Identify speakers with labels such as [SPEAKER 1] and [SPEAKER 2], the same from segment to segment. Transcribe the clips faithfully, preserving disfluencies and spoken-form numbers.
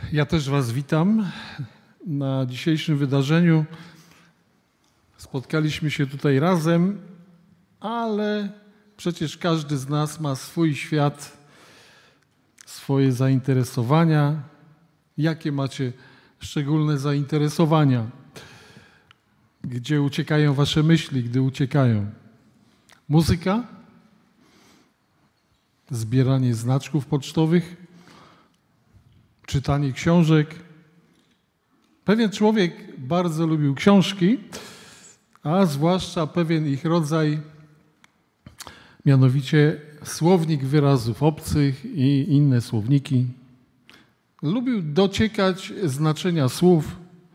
[SPEAKER 1] Ja też Was witam na dzisiejszym wydarzeniu. Spotkaliśmy się tutaj razem, ale przecież każdy z nas ma swój świat, swoje zainteresowania. Jakie macie szczególne zainteresowania? Gdzie uciekają Wasze myśli, gdy uciekają? Muzyka? Zbieranie znaczków pocztowych? Czytanie książek? Pewien człowiek bardzo lubił książki, a zwłaszcza pewien ich rodzaj, mianowicie słownik wyrazów obcych i inne słowniki. Lubił dociekać znaczenia słów,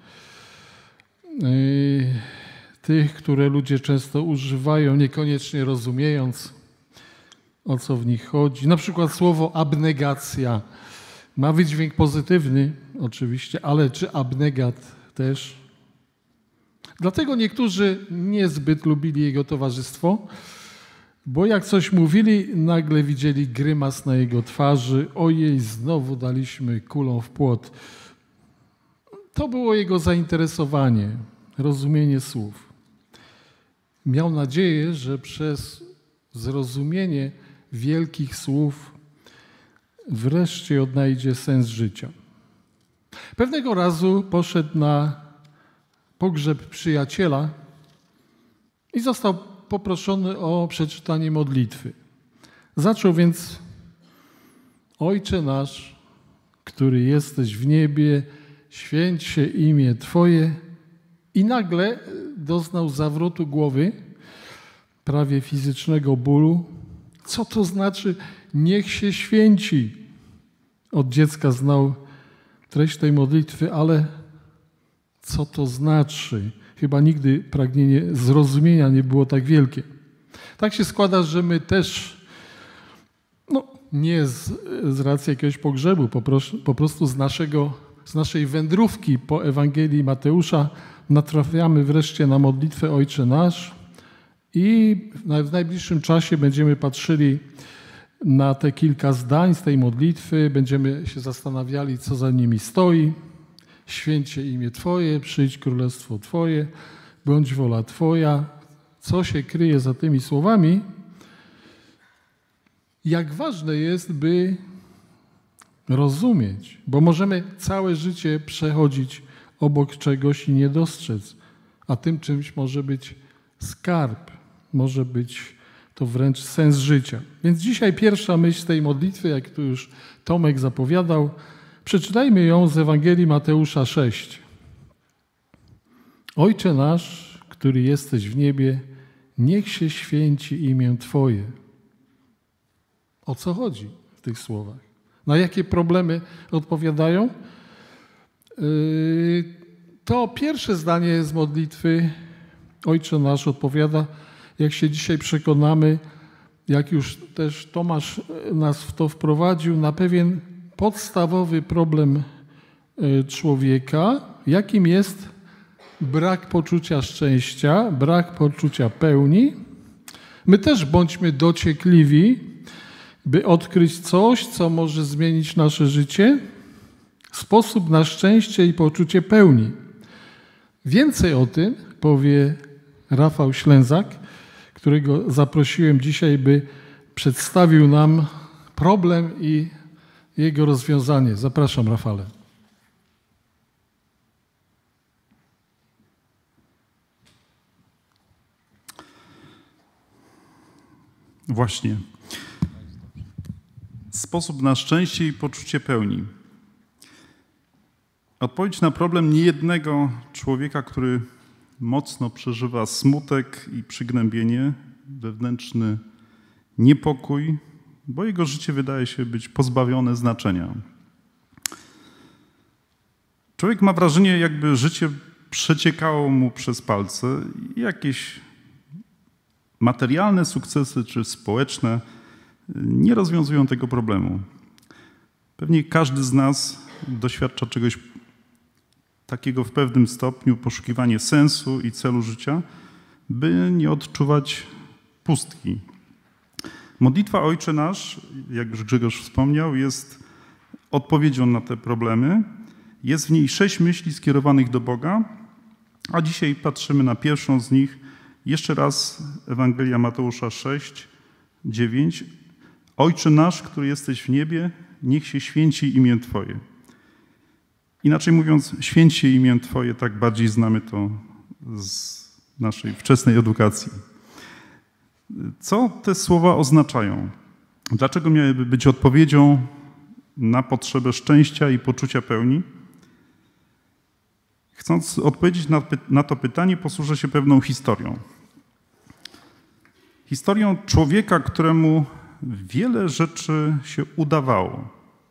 [SPEAKER 1] yy, tych, które ludzie często używają, niekoniecznie rozumiejąc, o co w nich chodzi. Na przykład słowo abnegacja ma wydźwięk pozytywny oczywiście, ale czy abnegat też? Dlatego niektórzy niezbyt lubili jego towarzystwo, bo jak coś mówili, nagle widzieli grymas na jego twarzy. Ojej, znowu daliśmy kulą w płot. To było jego zainteresowanie, rozumienie słów. Miał nadzieję, że przez zrozumienie wielkich słów wreszcie odnajdzie sens życia. Pewnego razu poszedł na pogrzeb przyjaciela i został poproszony o przeczytanie modlitwy. Zaczął więc: Ojcze nasz, który jesteś w niebie, święć się imię Twoje. I nagle doznał zawrotu głowy, prawie fizycznego bólu. Co to znaczy niech się święci? Od dziecka znał treść tej modlitwy, ale co to znaczy? Chyba nigdy pragnienie zrozumienia nie było tak wielkie. Tak się składa, że my też, no nie z, z racji jakiegoś pogrzebu, po, pros, po prostu z, naszego, z naszej wędrówki po Ewangelii Mateusza natrafiamy wreszcie na modlitwę Ojcze Nasz i w najbliższym czasie będziemy patrzyli na te kilka zdań z tej modlitwy, będziemy się zastanawiali, co za nimi stoi. Święć się imię Twoje, przyjdź królestwo Twoje, bądź wola Twoja. Co się kryje za tymi słowami? Jak ważne jest, by rozumieć, bo możemy całe życie przechodzić obok czegoś i nie dostrzec, a tym czymś może być skarb, może być to wręcz sens życia. Więc dzisiaj pierwsza myśl z tej modlitwy, jak tu już Tomek zapowiadał, przeczytajmy ją z Ewangelii Mateusza sześć. Ojcze nasz, który jesteś w niebie, niech się święci imię Twoje. O co chodzi w tych słowach? Na jakie problemy odpowiadają? To pierwsze zdanie z modlitwy Ojcze nasz odpowiada, jak się dzisiaj przekonamy, jak już też Tomasz nas w to wprowadził, na pewien podstawowy problem człowieka, jakim jest brak poczucia szczęścia, brak poczucia pełni. My też bądźmy dociekliwi, by odkryć coś, co może zmienić nasze życie, sposób na szczęście i poczucie pełni. Więcej o tym powie Rafał Ślęzak, którego zaprosiłem dzisiaj, by przedstawił nam problem i jego rozwiązanie. Zapraszam, Rafale.
[SPEAKER 2] Właśnie. Sposób na szczęście i poczucie pełni. Odpowiedź na problem niejednego człowieka, który mocno przeżywa smutek i przygnębienie, wewnętrzny niepokój, bo jego życie wydaje się być pozbawione znaczenia. Człowiek ma wrażenie, jakby życie przeciekało mu przez palce i jakieś materialne sukcesy czy społeczne nie rozwiązują tego problemu. Pewnie każdy z nas doświadcza czegoś takiego w pewnym stopniu, poszukiwanie sensu i celu życia, by nie odczuwać pustki. Modlitwa Ojcze Nasz, jak już Grzegorz wspomniał, jest odpowiedzią na te problemy Jest w niej sześć myśli skierowanych do Boga, a dzisiaj patrzymy na pierwszą z nich. Jeszcze raz Ewangelia Mateusza sześć, dziewięć. Ojcze nasz, który jesteś w niebie, niech się święci imię Twoje. Inaczej mówiąc, święć się imię Twoje, tak bardziej znamy to z naszej wczesnej edukacji. Co te słowa oznaczają? Dlaczego miałyby być odpowiedzią na potrzebę szczęścia i poczucia pełni? Chcąc odpowiedzieć na, na to pytanie, posłużę się pewną historią. Historią człowieka, któremu wiele rzeczy się udawało.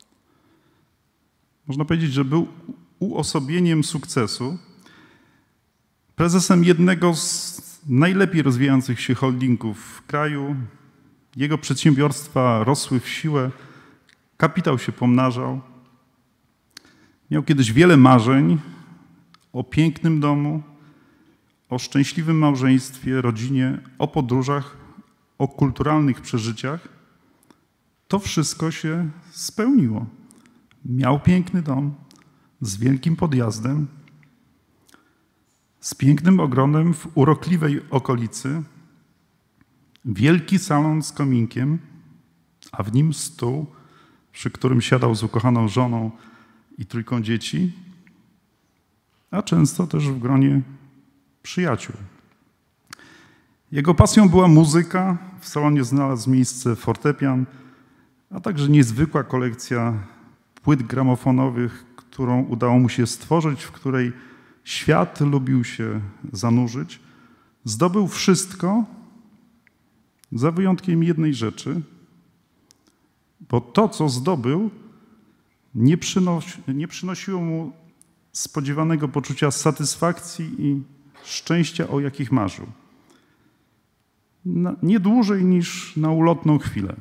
[SPEAKER 2] Można powiedzieć, że był uosobieniem sukcesu, prezesem jednego z najlepiej rozwijających się holdingów w kraju. Jego przedsiębiorstwa rosły w siłę, kapitał się pomnażał. Miał kiedyś wiele marzeń o pięknym domu, o szczęśliwym małżeństwie, rodzinie, o podróżach, o kulturalnych przeżyciach. To wszystko się spełniło. Miał piękny dom z wielkim podjazdem, z pięknym ogrodem w urokliwej okolicy, wielki salon z kominkiem, a w nim stół, przy którym siadał z ukochaną żoną i trójką dzieci, a często też w gronie przyjaciół. Jego pasją była muzyka, w salonie znalazł miejsce fortepian, a także niezwykła kolekcja płyt gramofonowych, którą udało mu się stworzyć, w której świat lubił się zanurzyć. Zdobył wszystko, za wyjątkiem jednej rzeczy, bo to, co zdobył, nie, przynosi, nie przynosiło mu spodziewanego poczucia satysfakcji i szczęścia, o jakich marzył. Na, nie dłużej niż na ulotną chwilę.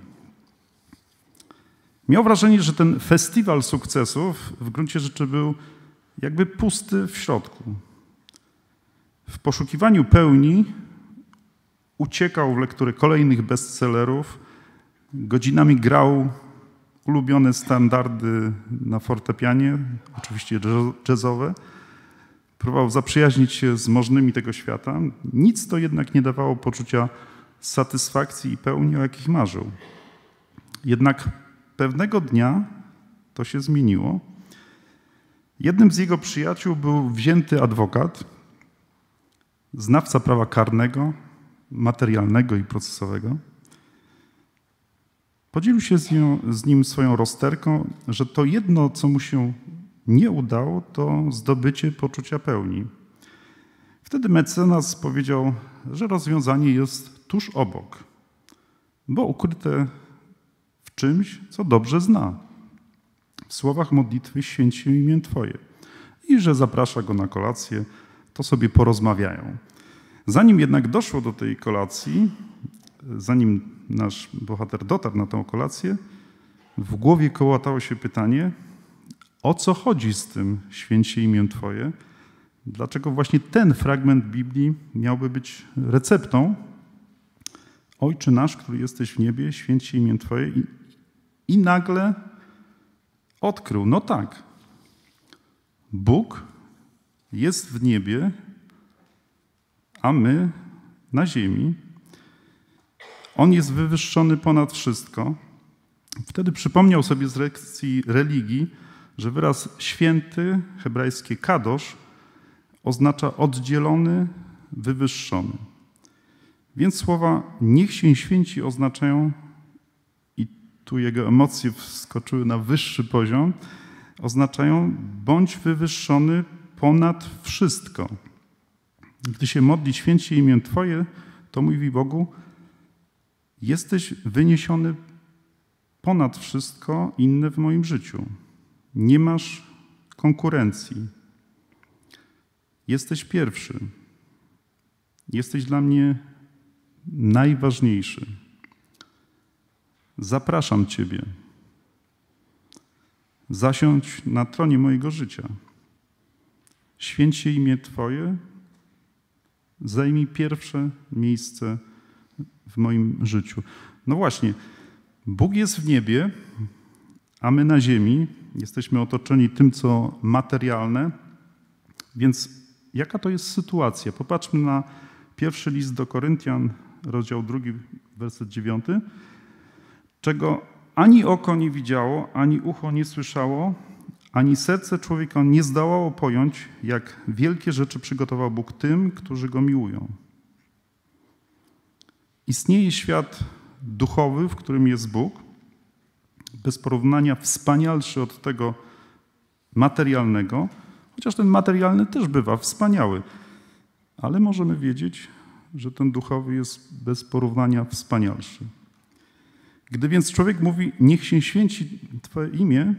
[SPEAKER 2] Miał wrażenie, że ten festiwal sukcesów w gruncie rzeczy był jakby pusty w środku. W poszukiwaniu pełni uciekał w lekturę kolejnych bestsellerów, godzinami grał ulubione standardy na fortepianie, oczywiście jazzowe. Próbował zaprzyjaźnić się z możnymi tego świata. Nic to jednak nie dawało poczucia satysfakcji i pełni, o jakich marzył. Jednak pewnego dnia to się zmieniło. Jednym z jego przyjaciół był wzięty adwokat, znawca prawa karnego, materialnego i procesowego. Podzielił się z, nią, z nim swoją rozterką, że to jedno, co mu się nie udało, to zdobycie poczucia pełni. Wtedy mecenas powiedział, że rozwiązanie jest tuż obok, bo ukryte w czymś, co dobrze zna. W słowach modlitwy święć się imię Twoje. I że zaprasza go na kolację, to sobie porozmawiają. Zanim jednak doszło do tej kolacji, zanim nasz bohater dotarł na tę kolację, w głowie kołatało się pytanie, o co chodzi z tym święć się imię Twoje? Dlaczego właśnie ten fragment Biblii miałby być receptą? Ojcze nasz, który jesteś w niebie, święć się imię Twoje. I, i nagle odkrył, no tak, Bóg jest w niebie, a my na ziemi. On jest wywyższony ponad wszystko. Wtedy przypomniał sobie z lekcji religii, że wyraz święty, hebrajskie kadosz, oznacza oddzielony, wywyższony. Więc słowa niech się święci oznaczają, i tu jego emocje wskoczyły na wyższy poziom, oznaczają bądź wywyższony ponad wszystko. Gdy się modli święć się imię Twoje, to mówi Bogu, jesteś wyniesiony ponad wszystko inne w moim życiu. Nie masz konkurencji. Jesteś pierwszy. Jesteś dla mnie najważniejszy. Zapraszam Ciebie. Zasiądź na tronie mojego życia. Święć się imię Twoje. Zajmij pierwsze miejsce w moim życiu. No właśnie, Bóg jest w niebie, a my na ziemi. jesteśmy otoczeni tym, co materialne. Więc jaka to jest sytuacja? Popatrzmy na pierwszy list do Koryntian, rozdział drugi, werset dziewiąty. Czego ani oko nie widziało, ani ucho nie słyszało, ani serce człowieka nie zdołało pojąć, jak wielkie rzeczy przygotował Bóg tym, którzy Go miłują. Istnieje świat duchowy, w którym jest Bóg, bez porównania wspanialszy od tego materialnego, chociaż ten materialny też bywa wspaniały, ale możemy wiedzieć, że ten duchowy jest bez porównania wspanialszy. Gdy więc człowiek mówi, niech się święci Twoje imię,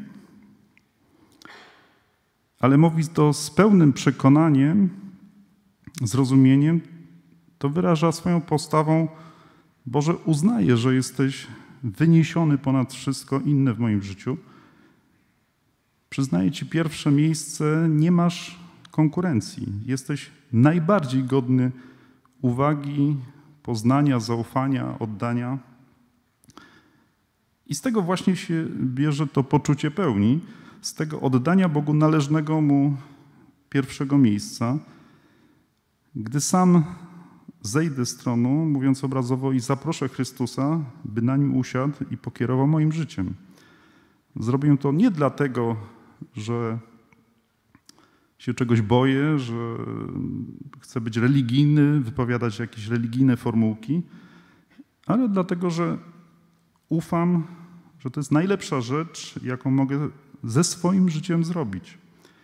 [SPEAKER 2] ale mówi to z pełnym przekonaniem, zrozumieniem, to wyraża swoją postawą, Boże, uznaję, że jesteś wyniesiony ponad wszystko inne w moim życiu. Przyznaję Ci pierwsze miejsce, nie masz konkurencji. Jesteś najbardziej godny uwagi, poznania, zaufania, oddania. I z tego właśnie się bierze to poczucie pełni, z tego oddania Bogu należnego Mu pierwszego miejsca. Gdy sam zejdę z tronu, mówiąc obrazowo, i zaproszę Chrystusa, by na nim usiadł i pokierował moim życiem. Zrobię to nie dlatego, że się czegoś boję, że chcę być religijny, wypowiadać jakieś religijne formułki, ale dlatego, że ufam, że to jest najlepsza rzecz, jaką mogę ze swoim życiem zrobić.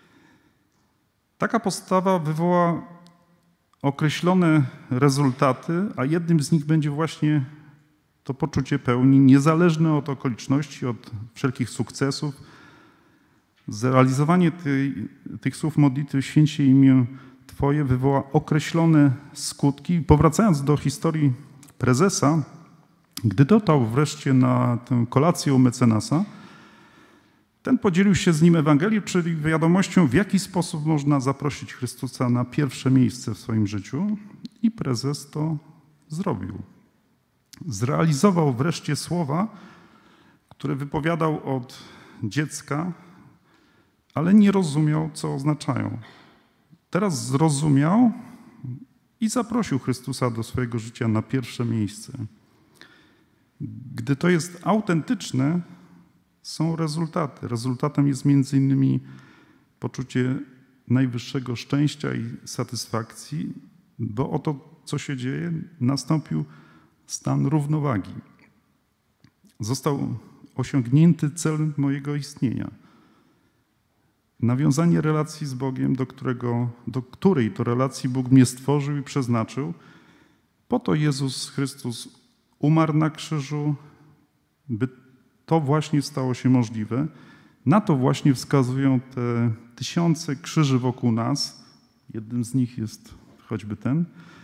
[SPEAKER 2] Taka postawa wywoła określone rezultaty, a jednym z nich będzie właśnie to poczucie pełni, niezależne od okoliczności, od wszelkich sukcesów. Zrealizowanie tej, tych słów modlitwy święć się imię Twoje wywoła określone skutki. Powracając do historii prezesa, gdy dotarł wreszcie na tę kolację u mecenasa, ten podzielił się z nim Ewangelią, czyli wiadomością, w jaki sposób można zaprosić Chrystusa na pierwsze miejsce w swoim życiu, i prezes to zrobił. Zrealizował wreszcie słowa, które wypowiadał od dziecka, ale nie rozumiał, co oznaczają. Teraz zrozumiał i zaprosił Chrystusa do swojego życia na pierwsze miejsce. Gdy to jest autentyczne, są rezultaty. Rezultatem jest między innymi poczucie najwyższego szczęścia i satysfakcji, bo oto, co się dzieje, nastąpił stan równowagi. Został osiągnięty cel mojego istnienia. Nawiązanie relacji z Bogiem, do, którego, do której to relacji Bóg mnie stworzył i przeznaczył. Po to Jezus Chrystus umarł na krzyżu, by to właśnie stało się możliwe. Na to właśnie wskazują te tysiące krzyży wokół nas. Jednym z nich jest choćby ten.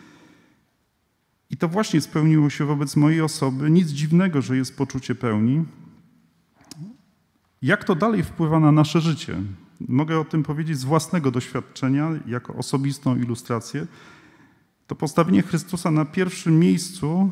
[SPEAKER 2] I to właśnie spełniło się wobec mojej osoby. Nic dziwnego, że jest poczucie pełni. Jak to dalej wpływa na nasze życie? Mogę o tym powiedzieć z własnego doświadczenia, jako osobistą ilustrację. To postawienie Chrystusa na pierwszym miejscu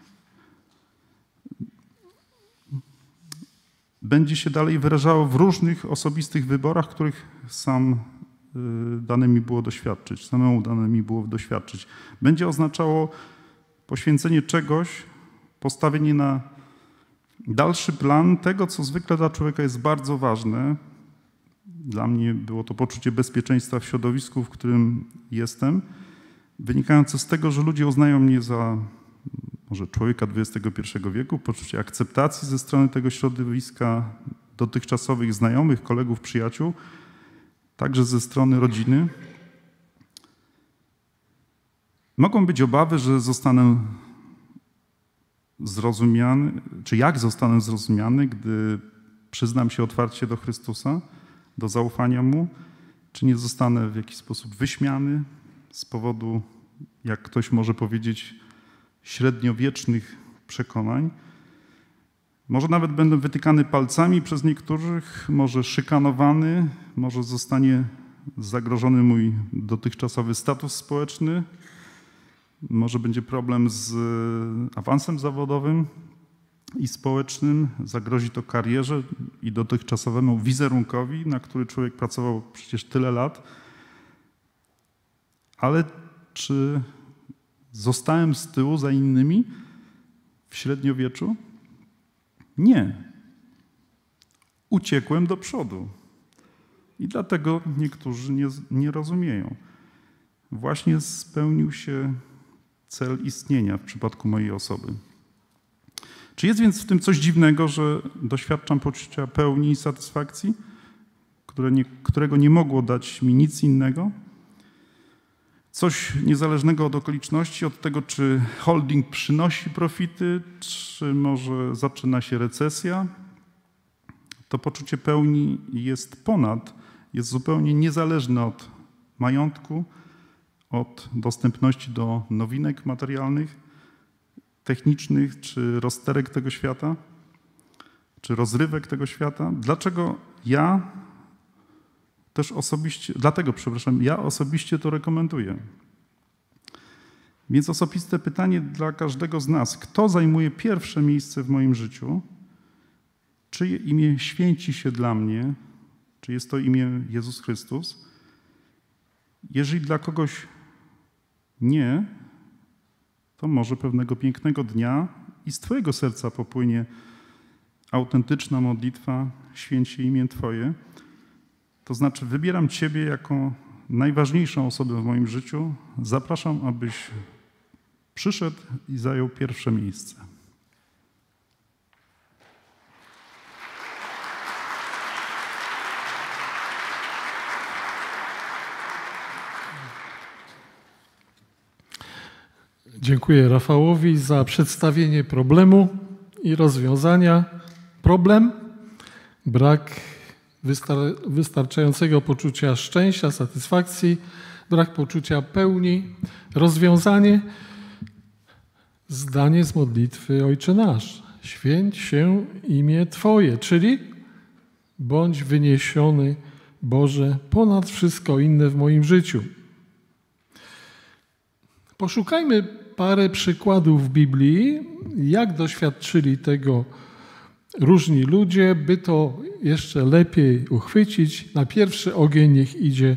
[SPEAKER 2] będzie się dalej wyrażało w różnych osobistych wyborach, których sam dane mi było doświadczyć, samemu dane mi było doświadczyć. Będzie oznaczało poświęcenie czegoś, postawienie na dalszy plan tego, co zwykle dla człowieka jest bardzo ważne. Dla mnie było to poczucie bezpieczeństwa w środowisku, w którym jestem, wynikające z tego, że ludzie uznają mnie za może człowieka dwudziestego pierwszego wieku, poczucie akceptacji ze strony tego środowiska, dotychczasowych znajomych, kolegów, przyjaciół, także ze strony rodziny. Mogą być obawy, że zostanę zrozumiany, czy jak zostanę zrozumiany, gdy przyznam się otwarcie do Chrystusa, do zaufania Mu, czy nie zostanę w jakiś sposób wyśmiany z powodu, jak ktoś może powiedzieć, średniowiecznych przekonań. Może nawet będę wytykany palcami przez niektórych, może szykanowany, może zostanie zagrożony mój dotychczasowy status społeczny, może będzie problem z awansem zawodowym. i społecznym, zagrozi to karierze i dotychczasowemu wizerunkowi, na który człowiek pracował przecież tyle lat. Ale czy zostałem z tyłu za innymi w średniowieczu? Nie. Uciekłem do przodu. I dlatego niektórzy nie, nie rozumieją. Właśnie spełnił się cel istnienia w przypadku mojej osoby. Czy jest więc w tym coś dziwnego, że doświadczam poczucia pełni i satysfakcji, które nie, którego nie mogło dać mi nic innego? Coś niezależnego od okoliczności, od tego, czy holding przynosi profity, czy może zaczyna się recesja. To poczucie pełni jest ponad, jest zupełnie niezależne od majątku, od dostępności do nowinek materialnych, technicznych, czy rozterek tego świata, czy rozrywek tego świata. Dlaczego ja też osobiście, dlatego, przepraszam, ja osobiście to rekomenduję. Więc osobiste pytanie dla każdego z nas. Kto zajmuje pierwsze miejsce w moim życiu? Czyje imię święci się dla mnie? Czy jest to imię Jezus Chrystus? Jeżeli dla kogoś nie, to może pewnego pięknego dnia i z Twojego serca popłynie autentyczna modlitwa, święć się imię Twoje. To znaczy wybieram Ciebie jako najważniejszą osobę w moim życiu. Zapraszam, abyś przyszedł i zajął pierwsze miejsce.
[SPEAKER 1] Dziękuję Rafałowi za przedstawienie problemu i rozwiązania. Problem, brak wystar- wystarczającego poczucia szczęścia, satysfakcji, brak poczucia pełni. Rozwiązanie, zdanie z modlitwy Ojcze Nasz. Święć się imię Twoje, czyli bądź wyniesiony, Boże, ponad wszystko inne w moim życiu. Poszukajmy parę przykładów w Biblii, jak doświadczyli tego różni ludzie, by to jeszcze lepiej uchwycić. Na pierwszy ogień niech idzie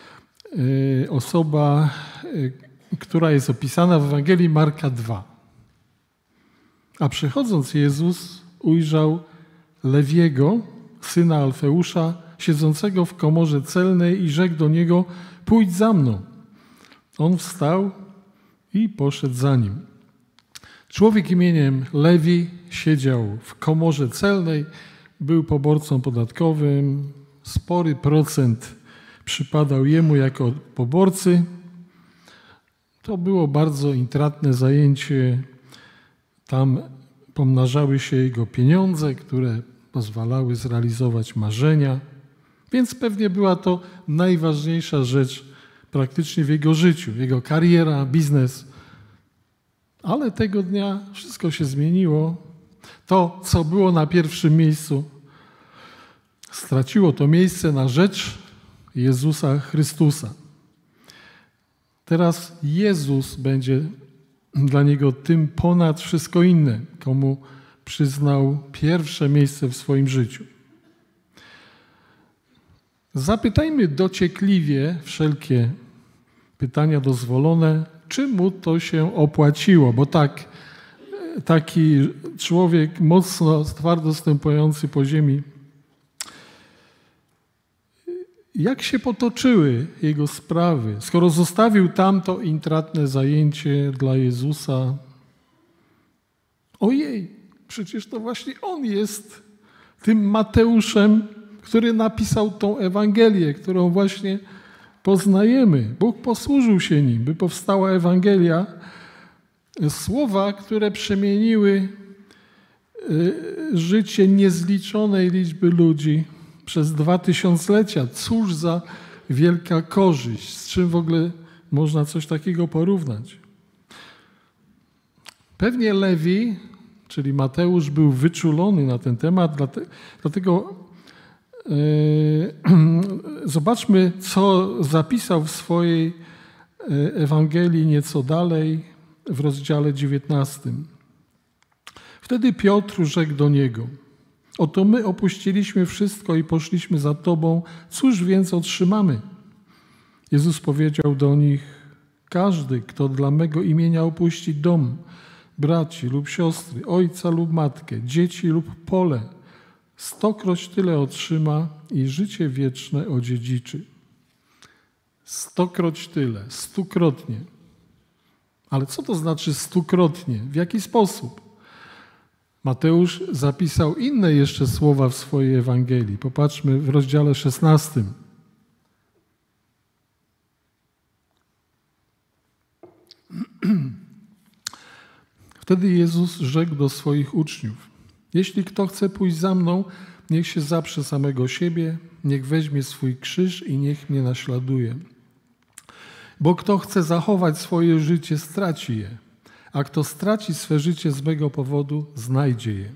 [SPEAKER 1] osoba, która jest opisana w Ewangelii Marka dwa. A przechodząc Jezus ujrzał Lewiego, syna Alfeusza, siedzącego w komorze celnej i rzekł do niego: pójdź za mną. On wstał i poszedł za nim. Człowiek imieniem Lewi siedział w komorze celnej, był poborcą podatkowym, spory procent przypadał jemu jako poborcy. To było bardzo intratne zajęcie. Tam pomnażały się jego pieniądze, które pozwalały zrealizować marzenia, więc pewnie była to najważniejsza rzecz praktycznie w jego życiu, jego kariera, biznes. Ale tego dnia wszystko się zmieniło. To, co było na pierwszym miejscu, straciło to miejsce na rzecz Jezusa Chrystusa. Teraz Jezus będzie dla niego tym ponad wszystko inne, komu przyznał pierwsze miejsce w swoim życiu. Zapytajmy dociekliwie wszelkie pytania dozwolone, czy mu to się opłaciło, bo tak, taki człowiek mocno, twardo stępujący po ziemi, jak się potoczyły jego sprawy, skoro zostawił tamto intratne zajęcie dla Jezusa? Ojej, przecież to właśnie on jest tym Mateuszem, który napisał tą Ewangelię, którą właśnie poznajemy. Bóg posłużył się nim, by powstała Ewangelia. Słowa, które przemieniły życie niezliczonej liczby ludzi przez dwa tysiąclecia. Cóż za wielka korzyść. Z czym w ogóle można coś takiego porównać? Pewnie Lewi, czyli Mateusz, był wyczulony na ten temat, dlatego zobaczmy, co zapisał w swojej Ewangelii nieco dalej w rozdziale dziewiętnastym. W Wtedy Piotr rzekł do niego: oto my opuściliśmy wszystko i poszliśmy za Tobą, cóż więc otrzymamy? Jezus powiedział do nich: każdy, kto dla mego imienia opuści dom, braci lub siostry, ojca lub matkę, dzieci lub pole, stokroć tyle otrzyma i życie wieczne odziedziczy. Stokroć tyle, stukrotnie. Ale co to znaczy stukrotnie? W jaki sposób? Mateusz zapisał inne jeszcze słowa w swojej Ewangelii. Popatrzmy w rozdziale szesnastym. Wtedy Jezus rzekł do swoich uczniów: jeśli kto chce pójść za mną, niech się zaprze samego siebie, niech weźmie swój krzyż i niech mnie naśladuje. Bo kto chce zachować swoje życie, straci je, a kto straci swe życie z mego powodu, znajdzie je.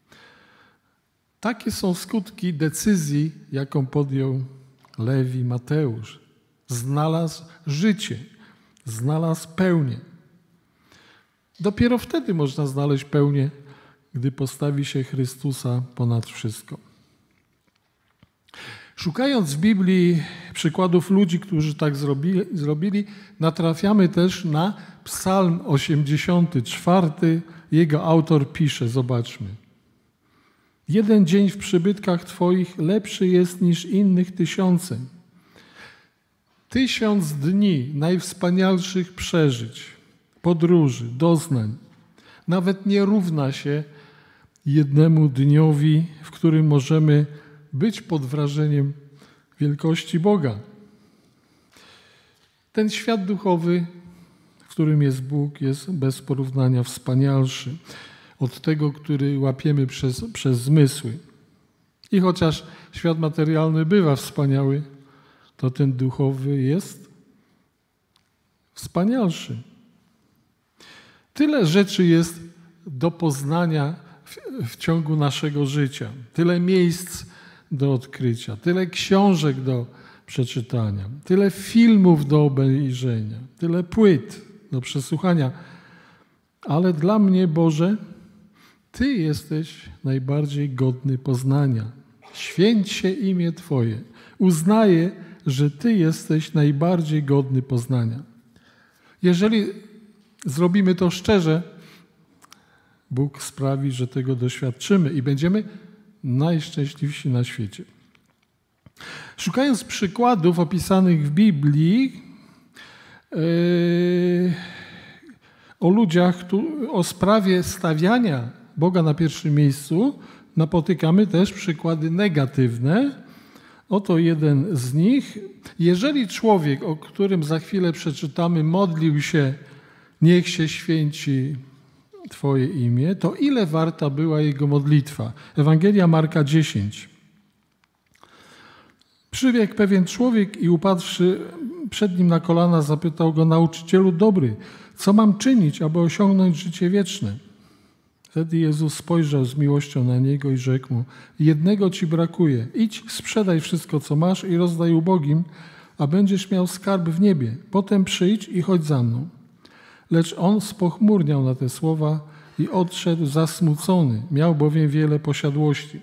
[SPEAKER 1] Takie są skutki decyzji, jaką podjął Lewi Mateusz. Znalazł życie, znalazł pełnię. Dopiero wtedy można znaleźć pełnię, gdy postawi się Chrystusa ponad wszystko. Szukając w Biblii przykładów ludzi, którzy tak zrobili, zrobili, natrafiamy też na Psalm osiemdziesiąty czwarty. Jego autor pisze, zobaczmy. Jeden dzień w przybytkach Twoich lepszy jest niż innych tysiącem. Tysiąc dni najwspanialszych przeżyć, podróży, doznań nawet nie równa się jednemu dniowi, w którym możemy być pod wrażeniem wielkości Boga. Ten świat duchowy, w którym jest Bóg, jest bez porównania wspanialszy od tego, który łapiemy przez, przez zmysły. I chociaż świat materialny bywa wspaniały, to ten duchowy jest wspanialszy. Tyle rzeczy jest do poznania w, w ciągu naszego życia. Tyle miejsc do odkrycia, tyle książek do przeczytania, tyle filmów do obejrzenia, tyle płyt do przesłuchania. Ale dla mnie, Boże, Ty jesteś najbardziej godny poznania. Święć się imię Twoje. Uznaję, że Ty jesteś najbardziej godny poznania. Jeżeli zrobimy to szczerze, Bóg sprawi, że tego doświadczymy i będziemy najszczęśliwsi na świecie. Szukając przykładów opisanych w Biblii yy, o ludziach, o sprawie stawiania Boga na pierwszym miejscu, napotykamy też przykłady negatywne. Oto jeden z nich. Jeżeli człowiek, o którym za chwilę przeczytamy, modlił się: niech się święci Twoje imię, to ile warta była jego modlitwa? Ewangelia Marka dziesięć. Przybiegł pewien człowiek i upadłszy przed nim na kolana, zapytał go: nauczycielu dobry, co mam czynić, aby osiągnąć życie wieczne? Wtedy Jezus spojrzał z miłością na niego i rzekł mu: jednego ci brakuje. Idź, sprzedaj wszystko, co masz i rozdaj ubogim, a będziesz miał skarb w niebie. Potem przyjdź i chodź za mną. Lecz on spochmurniał na te słowa i odszedł zasmucony. Miał bowiem wiele posiadłości.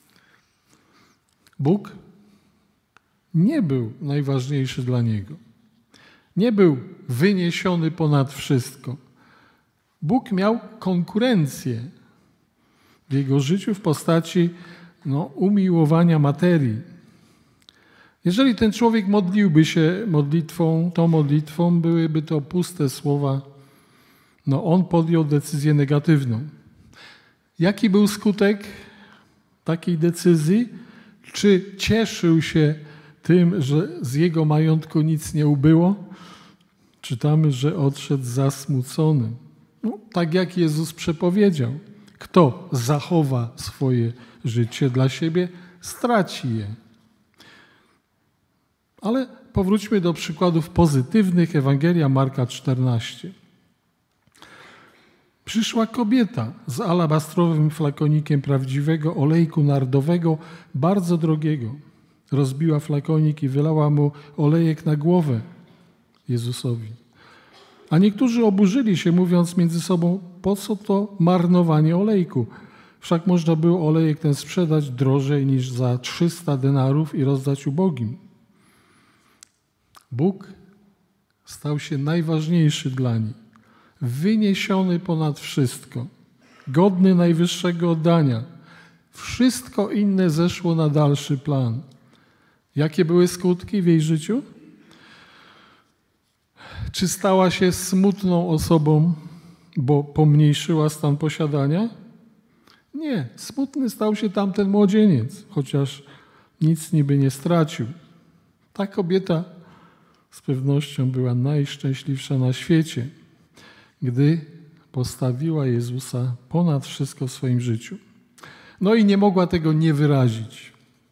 [SPEAKER 1] Bóg nie był najważniejszy dla niego. Nie był wyniesiony ponad wszystko. Bóg miał konkurencję w jego życiu w postaci no, umiłowania materii. Jeżeli ten człowiek modliłby się modlitwą, tą modlitwą byłyby to puste słowa, no on podjął decyzję negatywną. Jaki był skutek takiej decyzji? Czy cieszył się tym, że z jego majątku nic nie ubyło? Czytamy, że odszedł zasmucony. No, tak jak Jezus przepowiedział. Kto zachowa swoje życie dla siebie, straci je. Ale powróćmy do przykładów pozytywnych. Ewangelia Marka czternaście. Przyszła kobieta z alabastrowym flakonikiem prawdziwego olejku nardowego, bardzo drogiego. Rozbiła flakonik i wylała mu olejek na głowę Jezusowi. A niektórzy oburzyli się, mówiąc między sobą, po co to marnowanie olejku? Wszak można było olejek ten sprzedać drożej niż za trzysta denarów i rozdać ubogim. Bóg stał się najważniejszy dla nich, wyniesiony ponad wszystko, godny najwyższego oddania. Wszystko inne zeszło na dalszy plan. Jakie były skutki w jej życiu? Czy stała się smutną osobą, bo pomniejszyła stan posiadania? Nie, smutny stał się tamten młodzieniec, chociaż nic niby nie stracił. Ta kobieta z pewnością była najszczęśliwsza na świecie, gdy postawiła Jezusa ponad wszystko w swoim życiu. No i nie mogła tego nie wyrazić.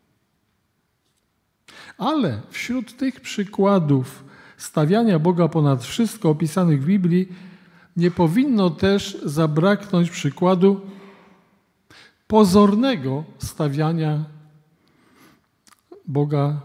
[SPEAKER 1] Ale wśród tych przykładów stawiania Boga ponad wszystko opisanych w Biblii nie powinno też zabraknąć przykładu pozornego stawiania Boga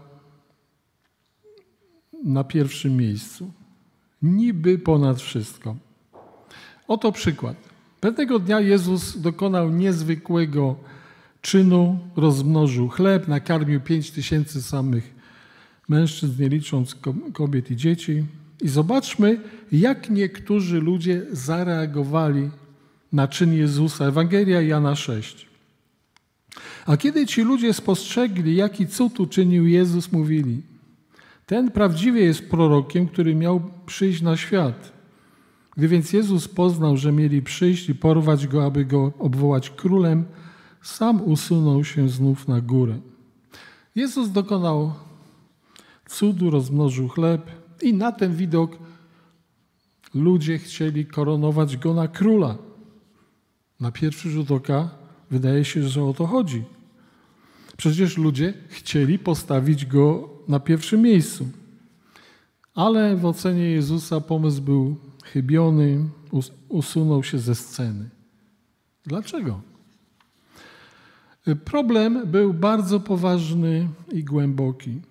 [SPEAKER 1] na pierwszym miejscu. Niby ponad wszystko. Oto przykład. Pewnego dnia Jezus dokonał niezwykłego czynu, rozmnożył chleb, nakarmił pięć tysięcy samych mężczyzn, nie licząc kobiet i dzieci. I zobaczmy, jak niektórzy ludzie zareagowali na czyn Jezusa. Ewangelia Jana sześć. A kiedy ci ludzie spostrzegli, jaki cud uczynił Jezus, mówili: ten prawdziwie jest prorokiem, który miał przyjść na świat. Gdy więc Jezus poznał, że mieli przyjść i porwać go, aby go obwołać królem, sam usunął się znów na górę. Jezus dokonał cudu, rozmnożył chleb i na ten widok ludzie chcieli koronować go na króla. Na pierwszy rzut oka wydaje się, że o to chodzi. Przecież ludzie chcieli postawić go na pierwszym miejscu. Ale w ocenie Jezusa pomysł był chybiony, usunął się ze sceny. Dlaczego? Problem był bardzo poważny i głęboki.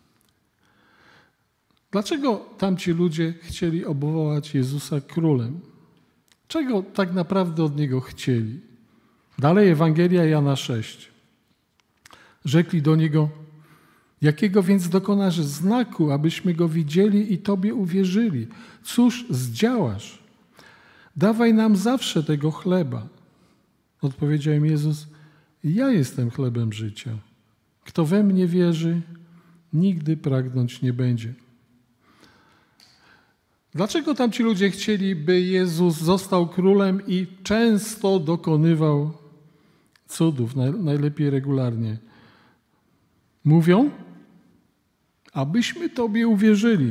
[SPEAKER 1] Dlaczego tamci ludzie chcieli obwołać Jezusa królem? Czego tak naprawdę od Niego chcieli? Dalej Ewangelia Jana sześć. Rzekli do Niego: jakiego więc dokonasz znaku, abyśmy Go widzieli i Tobie uwierzyli? Cóż zdziałasz? Dawaj nam zawsze tego chleba. Odpowiedział im Jezus: ja jestem chlebem życia. Kto we mnie wierzy, nigdy pragnąć nie będzie. Dlaczego tamci ludzie chcieli, by Jezus został królem i często dokonywał cudów, najlepiej regularnie? Mówią, abyśmy Tobie uwierzyli.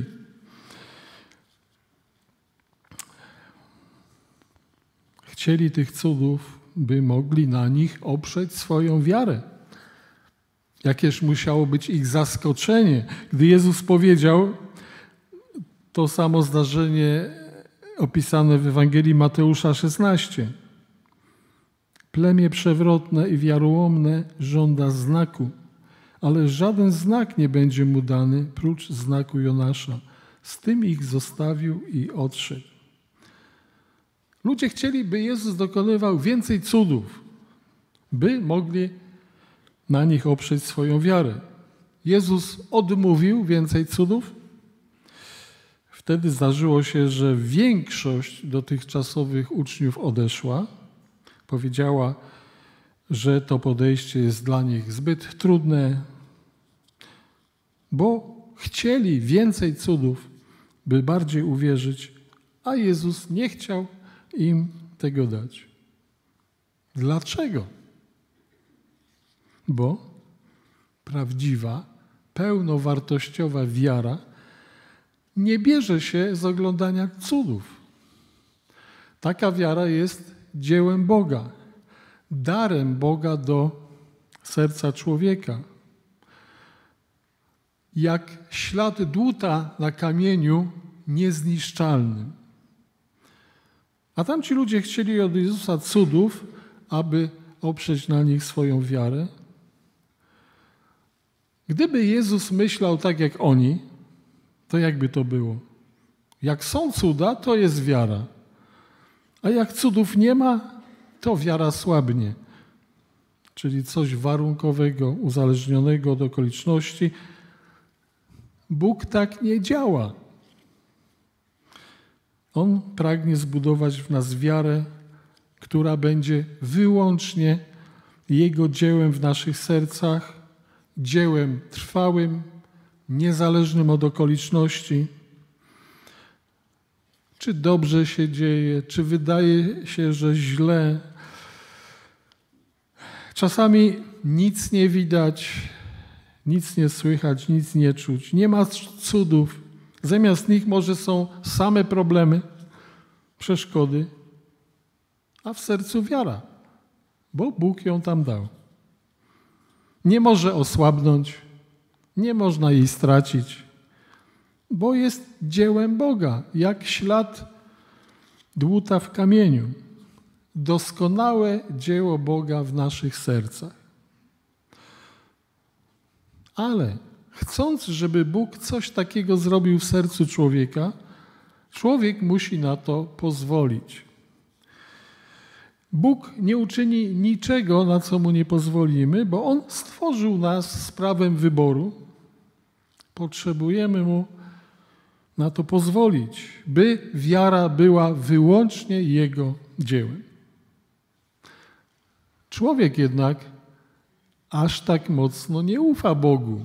[SPEAKER 1] Chcieli tych cudów, by mogli na nich oprzeć swoją wiarę. Jakież musiało być ich zaskoczenie, gdy Jezus powiedział to samo zdarzenie opisane w Ewangelii Mateusza szesnaście. Plemię przewrotne i wiarołomne żąda znaku, ale żaden znak nie będzie mu dany, prócz znaku Jonasza. Z tym ich zostawił i odszedł. Ludzie chcieli, by Jezus dokonywał więcej cudów, by mogli na nich oprzeć swoją wiarę. Jezus odmówił więcej cudów. Wtedy zdarzyło się, że większość dotychczasowych uczniów odeszła. Powiedziała, że to podejście jest dla nich zbyt trudne, bo chcieli więcej cudów, by bardziej uwierzyć, a Jezus nie chciał im tego dać. Dlaczego? Bo prawdziwa, pełnowartościowa wiara nie bierze się z oglądania cudów. Taka wiara jest dziełem Boga, darem Boga do serca człowieka. Jak ślad dłuta na kamieniu niezniszczalnym. A tamci ludzie chcieli od Jezusa cudów, aby oprzeć na nich swoją wiarę. Gdyby Jezus myślał tak jak oni, to jakby to było? Jak są cuda, to jest wiara. A jak cudów nie ma, to wiara słabnie. Czyli coś warunkowego, uzależnionego od okoliczności. Bóg tak nie działa. On pragnie zbudować w nas wiarę, która będzie wyłącznie Jego dziełem w naszych sercach, dziełem trwałym, niezależnym od okoliczności. Czy dobrze się dzieje, czy wydaje się, że źle. Czasami nic nie widać, nic nie słychać, nic nie czuć. Nie ma cudów. Zamiast nich może są same problemy, przeszkody, a w sercu wiara, bo Bóg ją tam dał. Nie może osłabnąć, nie można jej stracić, bo jest dziełem Boga, jak ślad dłuta w kamieniu. Doskonałe dzieło Boga w naszych sercach. Ale chcąc, żeby Bóg coś takiego zrobił w sercu człowieka, człowiek musi na to pozwolić. Bóg nie uczyni niczego, na co Mu nie pozwolimy, bo On stworzył nas z prawem wyboru. Potrzebujemy Mu na to pozwolić, by wiara była wyłącznie Jego dziełem. Człowiek jednak aż tak mocno nie ufa Bogu.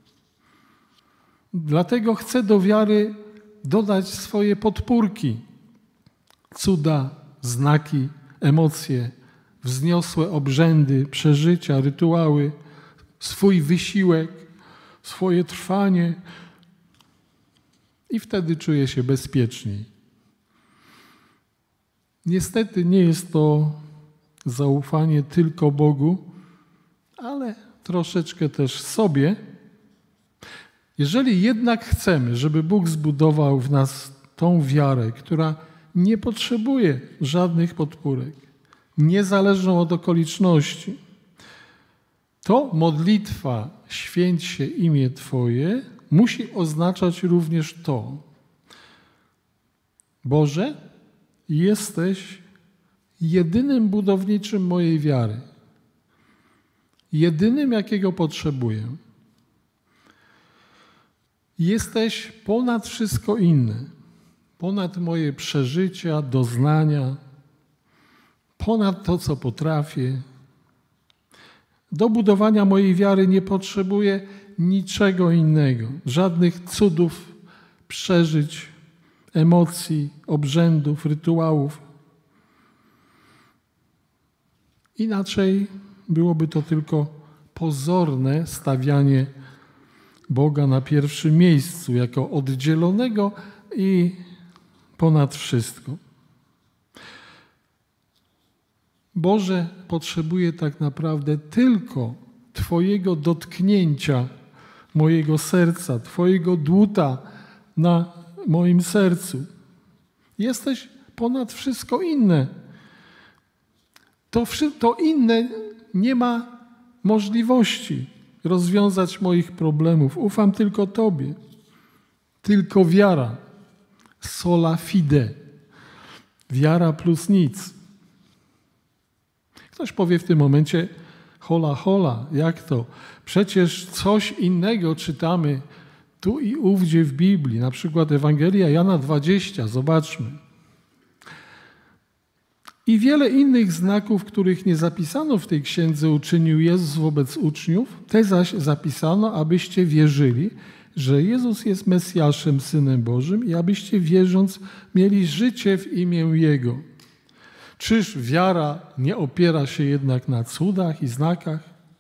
[SPEAKER 1] Dlatego chce do wiary dodać swoje podpórki, cuda, znaki, emocje, wzniosłe obrzędy, przeżycia, rytuały, swój wysiłek, swoje trwanie i wtedy czuje się bezpieczniej. Niestety nie jest to zaufanie tylko Bogu, ale troszeczkę też sobie. Jeżeli jednak chcemy, żeby Bóg zbudował w nas tą wiarę, która nie potrzebuje żadnych podpórek, niezależną od okoliczności, to modlitwa „Święć się imię Twoje” musi oznaczać również to: Boże, jesteś jedynym budowniczym mojej wiary, jedynym, jakiego potrzebuję. Jesteś ponad wszystko inne, ponad moje przeżycia, doznania, ponad to, co potrafię. Do budowania mojej wiary nie potrzebuję niczego innego, żadnych cudów, przeżyć, emocji, obrzędów, rytuałów. Inaczej byłoby to tylko pozorne stawianie Boga na pierwszym miejscu, jako oddzielonego i ponad wszystko. Boże, potrzebuję tak naprawdę tylko Twojego dotknięcia mojego serca, Twojego dłuta na moim sercu. Jesteś ponad wszystko inne. To, to inne nie ma możliwości rozwiązać moich problemów. Ufam tylko Tobie. Tylko wiara. Sola fide. Wiara plus nic. Ktoś powie w tym momencie: hola, hola, jak to? Przecież coś innego czytamy tu i ówdzie w Biblii. Na przykład Ewangelia Jana dwadzieścia. Zobaczmy. I wiele innych znaków, których nie zapisano w tej księdze, uczynił Jezus wobec uczniów. Te zaś zapisano, abyście wierzyli, że Jezus jest Mesjaszem, Synem Bożym i abyście wierząc mieli życie w imię Jego. Czyż wiara nie opiera się jednak na cudach i znakach?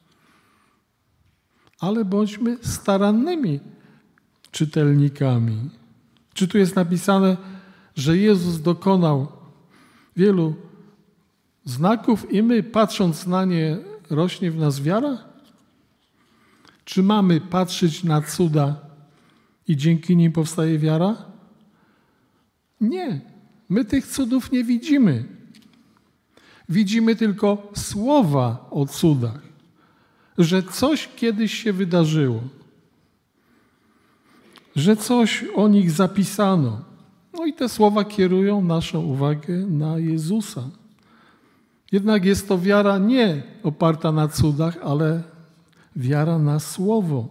[SPEAKER 1] Ale bądźmy starannymi czytelnikami. Czy tu jest napisane, że Jezus dokonał wielu znaków i my, patrząc na nie, rośnie w nas wiara? Czy mamy patrzeć na cuda i dzięki nim powstaje wiara? Nie. My tych cudów nie widzimy. Widzimy tylko słowa o cudach, że coś kiedyś się wydarzyło, że coś o nich zapisano, i te słowa kierują naszą uwagę na Jezusa. Jednak jest to wiara nie oparta na cudach, ale wiara na Słowo.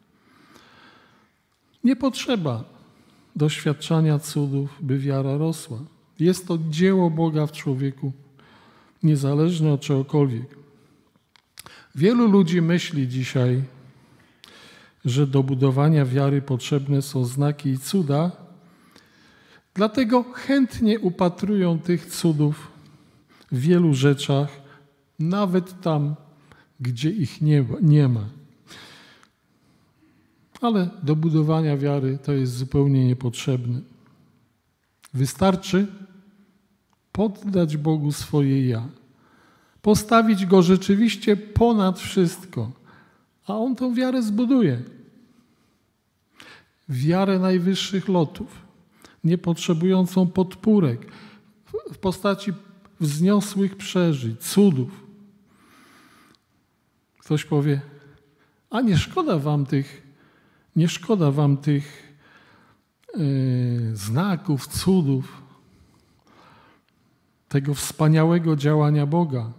[SPEAKER 1] Nie potrzeba doświadczania cudów, by wiara rosła. Jest to dzieło Boga w człowieku, niezależne od czegokolwiek. Wielu ludzi myśli dzisiaj, że do budowania wiary potrzebne są znaki i cuda, dlatego chętnie upatrują tych cudów w wielu rzeczach, nawet tam, gdzie ich nie, nie ma. Ale do budowania wiary to jest zupełnie niepotrzebne. Wystarczy poddać Bogu swoje ja, postawić Go rzeczywiście ponad wszystko, a On tą wiarę zbuduje. Wiarę najwyższych lotów, nie potrzebującą podpórek, w postaci wzniosłych przeżyć, cudów. Ktoś powie, a nie szkoda wam tych, nie szkoda wam tych yy, znaków, cudów, tego wspaniałego działania Boga.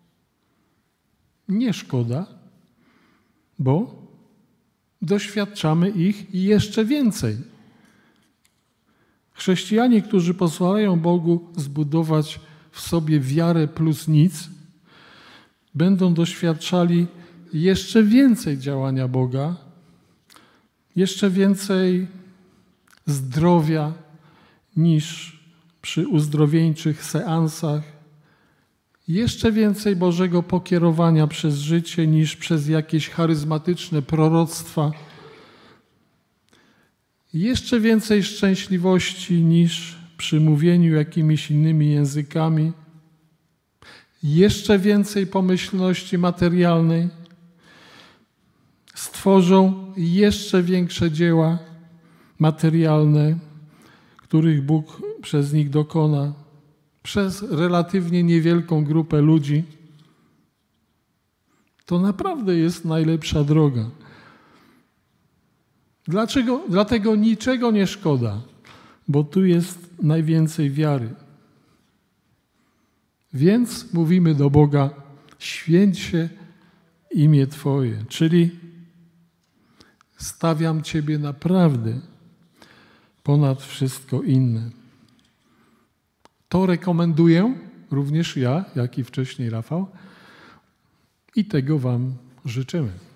[SPEAKER 1] Nie szkoda, bo doświadczamy ich i jeszcze więcej. Chrześcijanie, którzy pozwalają Bogu zbudować w sobie wiarę plus nic, będą doświadczali jeszcze więcej działania Boga, jeszcze więcej zdrowia niż przy uzdrowieńczych seansach, jeszcze więcej Bożego pokierowania przez życie niż przez jakieś charyzmatyczne proroctwa, jeszcze więcej szczęśliwości niż przy mówieniu jakimiś innymi językami, jeszcze więcej pomyślności materialnej, stworzą jeszcze większe dzieła materialne, których Bóg przez nich dokona, przez relatywnie niewielką grupę ludzi. To naprawdę jest najlepsza droga. Dlaczego? Dlatego niczego nie szkoda, bo tu jest najwięcej wiary. Więc mówimy do Boga, święć się imię Twoje, czyli stawiam Ciebie naprawdę ponad wszystko inne. To rekomenduję również ja, jak i wcześniej Rafał, i tego Wam życzymy.